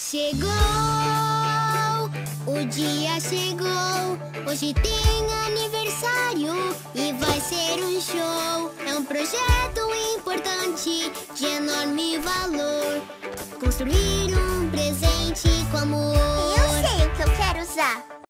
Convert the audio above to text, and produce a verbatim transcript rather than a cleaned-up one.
Chegou, o dia chegou. Hoje tem aniversário e vai ser um show. É um projeto importante de enorme valor. Construir um presente com amor. Eu sei o que eu quero usar.